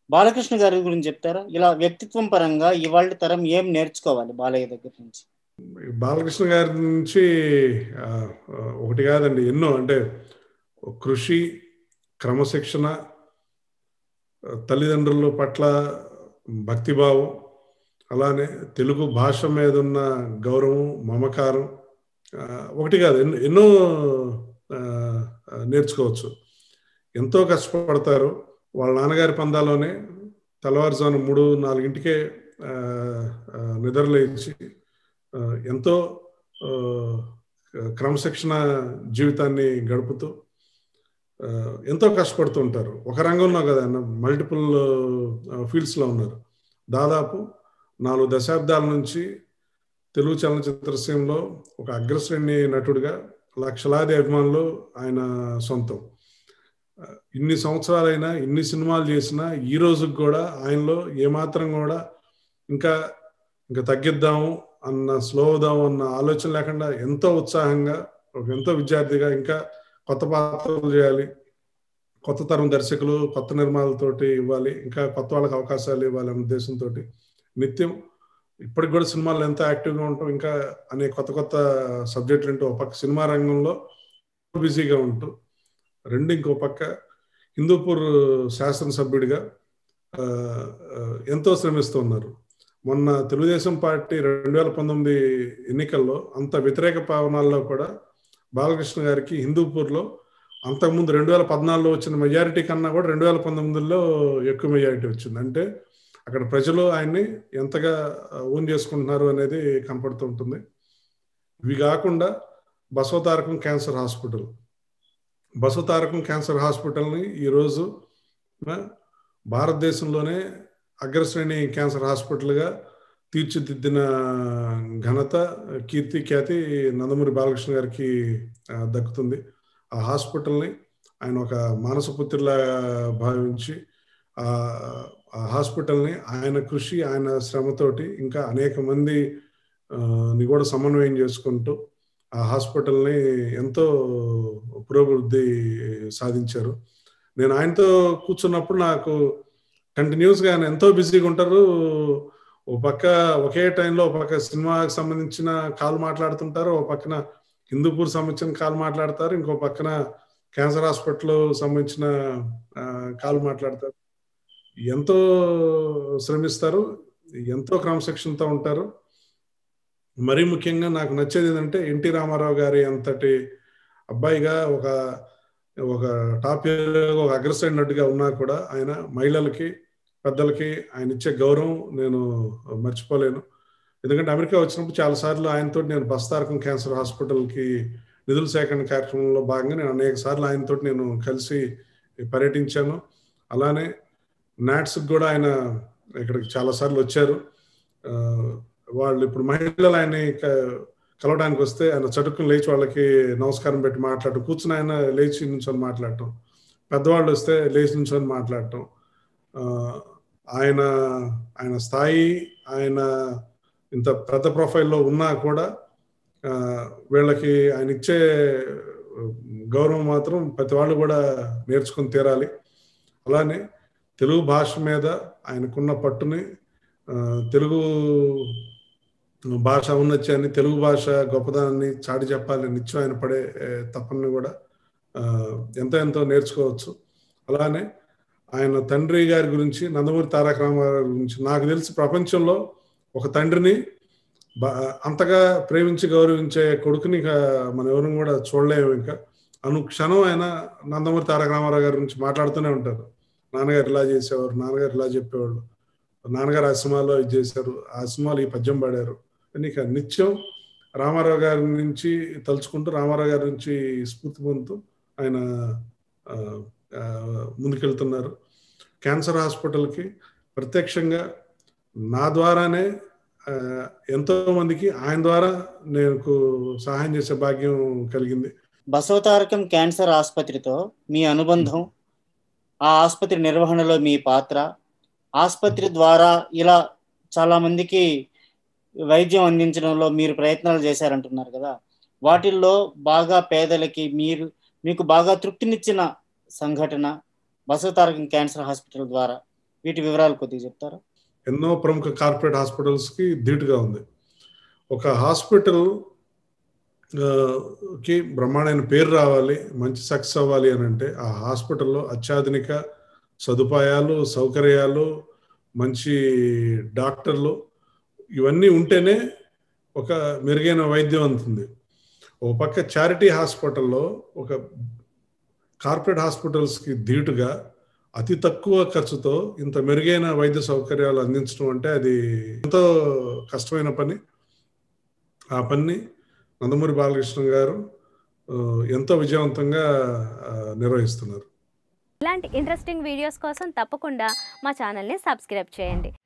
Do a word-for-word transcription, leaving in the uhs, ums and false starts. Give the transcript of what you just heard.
బాలకృష్ణ గారి గురించి చెప్తారా? ఇలా వ్యక్తిత్వం పరంగా ఇవాళ తరం ఏం నేర్చుకోవాలి బాలయ్య దగ్గర నుంచి? బాలకృష్ణ గారి నుంచి ఒకటి కాదండి, ఎన్నో. అంటే కృషి, క్రమశిక్షణ, తల్లిదండ్రుల పట్ల భక్తిభావం, అలానే తెలుగు భాష మీద ఉన్న గౌరవం, మమకారం, ఒకటి కాదు ఎన్నో ఎన్నో నేర్చుకోవచ్చు. ఎంతో కష్టపడతారు. వాళ్ళ నాన్నగారి పందాలోనే తెల్లవారుజాము మూడు నాలుగింటికే నిద్రలేచి ఎంతో క్రమశిక్షణ జీవితాన్ని గడుపుతూ ఎంతో కష్టపడుతూ ఉంటారు. ఒక రంగంలో కదా, మల్టిపుల్ ఫీల్డ్స్లో ఉన్నారు. దాదాపు నాలుగు దశాబ్దాల నుంచి తెలుగు చలనచిత్ర సీమలో ఒక అగ్రశ్రేణి నటుడిగా లక్షలాది అభిమానులు ఆయన సొంతం. ఇన్ని సంవత్సరాలైనా, ఇన్ని సినిమాలు చేసినా ఈ రోజుకి కూడా ఆయనలో ఏమాత్రం కూడా ఇంకా ఇంకా తగ్గిద్దాము అన్న, స్లో అవుదాము అన్న ఆలోచన లేకుండా ఎంతో ఉత్సాహంగా, ఎంతో విద్యార్థిగా ఇంకా కొత్త పాత్రలు చేయాలి, కొత్త తరం దర్శకులు, కొత్త నిర్మాణాలతోటి ఇవ్వాలి, ఇంకా కొత్త వాళ్ళకి అవకాశాలు ఇవ్వాలి అనే ఉద్దేశంతో నిత్యం ఇప్పటికి కూడా సినిమాల్లో ఎంతో యాక్టివ్గా ఉంటాం. ఇంకా అనేక కొత్త కొత్త సబ్జెక్టులు ఉంటూ ఒక పక్క సినిమా రంగంలో బిజీగా ఉంటూ, రెండు ఇంకో పక్క హిందూపూర్ శాసనసభ్యుడిగా ఎంతో శ్రమిస్తూ ఉన్నారు. మొన్న తెలుగుదేశం పార్టీ రెండు వేల పంతొమ్మిది ఎన్నికల్లో అంత వ్యతిరేక పవనాల్లో కూడా బాలకృష్ణ గారికి హిందూపూర్లో అంతకుముందు రెండు వేల పద్నాలుగులో వచ్చిన మెజారిటీ కన్నా కూడా రెండు వేల పంతొమ్మిదిలో ఎక్కువ మెజారిటీ వచ్చింది. అంటే అక్కడ ప్రజలు ఆయన్ని ఎంతగా ఓన్ చేసుకుంటున్నారు అనేది కనపడుతూ ఉంటుంది. ఇవి కాకుండా Basavatarakam cancer hospital Basavatarakam cancer హాస్పిటల్ని ఈరోజు భారతదేశంలోనే అగ్రశ్రేణి క్యాన్సర్ హాస్పిటల్గా తీర్చిదిద్దిన ఘనత, కీర్తి, ఖ్యాతి నందమూరి బాలకృష్ణ గారికి దక్కుతుంది. ఆ హాస్పిటల్ని ఆయన ఒక మానసపుత్రిలా భావించి ఆ హాస్పిటల్ని ఆయన కృషి, ఆయన శ్రమతోటి ఇంకా అనేక మంది ని కూడా సమన్వయం చేసుకుంటూ ఆ హాస్పిటల్ని ఎంతో పురోభివృద్ధి సాధించారు. నేను ఆయనతో కూర్చున్నప్పుడు నాకు కంటిన్యూస్గా ఆయన ఎంతో బిజీగా ఉంటారు. ఓ పక్క ఒకే టైంలో ఒక పక్క సినిమాకి సంబంధించిన కాల్ మాట్లాడుతుంటారు, ఓ పక్కన హిందూపూర్ సంబంధించిన కాల్ మాట్లాడతారు, ఇంకో పక్కన క్యాన్సర్ హాస్పిటల్ సంబంధించిన కాల్ మాట్లాడతారు. ఎంతో శ్రమిస్తారు, ఎంతో క్రమశిక్షణతో ఉంటారు. మరీ ముఖ్యంగా నాకు నచ్చేది ఏంటంటే ఎన్టీ రామారావు గారి అంతటి అబ్బాయిగా ఒక ఒక టాప్ ఒక అగ్రశ్రేణి నటుగా ఉన్నా కూడా ఆయన మహిళలకి, పెద్దలకి ఆయన ఇచ్చే గౌరవం నేను మర్చిపోలేను. ఎందుకంటే అమెరికా వచ్చినప్పుడు చాలాసార్లు ఆయనతో నేను బసవతారకం క్యాన్సర్ హాస్పిటల్కి నిధుల సేకరణ కార్యక్రమంలో భాగంగా నేను అనేక సార్లు ఆయనతో నేను కలిసి పర్యటించాను. అలానే నాట్స్కి కూడా ఆయన ఇక్కడికి చాలాసార్లు వచ్చారు. వాళ్ళు ఇప్పుడు మహిళలు ఆయన్ని కలవడానికి వస్తే ఆయన చటుక్కుని లేచి వాళ్ళకి నమస్కారం పెట్టి మాట్లాడటం, కూర్చుని ఆయన లేచి నుంచొని మాట్లాడటం, పెద్దవాళ్ళు వస్తే లేచి నుంచొని మాట్లాడటం. ఆయన ఆయన స్థాయి, ఆయన ఇంత పెద్ద ప్రొఫైల్లో ఉన్నా కూడా వీళ్ళకి ఆయన ఇచ్చే గౌరవం మాత్రం ప్రతి వాళ్ళు కూడా నేర్చుకుని తీరాలి. అలానే తెలుగు భాష మీద ఆయనకున్న పట్టుని, తెలుగు భాష ఔన్నత్యాన్ని, తెలుగు భాష గొప్పదనాన్ని చాటి చెప్పాలని నిత్యం ఆయన పడే తపనని కూడా ఎంతో ఎంతో నేర్చుకోవచ్చు. అలానే ఆయన తండ్రి గారి గురించి, నందమూరి తారక రామారావు గురించి నాకు తెలిసి ప్రపంచంలో ఒక తండ్రిని అంతగా ప్రేమించి గౌరవించే కొడుకుని మనం ఎవరు కూడా చూడలేము. ఇంకా అనుక్షణం ఆయన నందమూరి తారక రామారావు గారి గురించి మాట్లాడుతూనే ఉంటారు. నాన్నగారు ఇలా చేసేవారు, నాన్నగారు ఇలా చెప్పేవాళ్ళు, నాన్నగారు ఆ సినిమాలో ఇది చేశారు, ఆ సినిమాలో ఈ పద్యం పాడారు అని నిత్యం రామారావు గారి నుంచి తలుచుకుంటూ, రామారావు గారి నుంచి స్ఫూర్తి పొందుతూ ఆయన ముందుకెళ్తున్నారు. క్యాన్సర్ హాస్పిటల్కి ప్రత్యక్షంగా నా ద్వారానే ఎంతో మందికి ఆయన ద్వారా నేను సహాయం చేసే భాగ్యం కలిగింది. బసవతారకం క్యాన్సర్ ఆసుపత్రితో మీ అనుబంధం, ఆ ఆసుపత్రి నిర్వహణలో మీ పాత్ర, ఆసుపత్రి ద్వారా ఇలా చాలా మందికి వైద్యం అందించడంలో మీరు ప్రయత్నాలు చేశారంటున్నారు కదా, వాటిల్లో బాగా పేదలకి మీరు మీకు బాగా తృప్తినిచ్చిన సంఘటన బసవతారకం క్యాన్సర్ హాస్పిటల్ ద్వారా వీటి వివరాలు కొద్దిగా చెప్తారా? ఎన్నో ప్రముఖ కార్పొరేట్ హాస్పిటల్స్కి ధీటుగా ఉంది. ఒక హాస్పిటల్ కి బ్రహ్మాండమైన పేరు రావాలి, మంచి సక్సెస్ అవ్వాలి అని అంటే ఆ హాస్పిటల్లో అత్యాధునిక సదుపాయాలు, సౌకర్యాలు, మంచి డాక్టర్లు ఇవన్నీ ఉంటేనే ఒక మెరుగైన వైద్యం అందుతుంది. ఒక పక్క చారిటీ హాస్పిటల్లో ఒక కార్పొరేట్ హాస్పిటల్స్కి ధీటుగా అతి తక్కువ ఖర్చుతో ఇంత మెరుగైన వైద్య సౌకర్యాలు అందించడం అంటే అది ఎంతో కష్టమైన పని. ఆ పని నందమూరి బాలకృష్ణ గారు ఎంతో విజయవంతంగా నిర్వహిస్తున్నారు. ఇలాంటి ఇంట్రెస్టింగ్ వీడియోస్ కోసం తప్పకుండా మా ఛానల్ని సబ్స్క్రైబ్ చేయండి.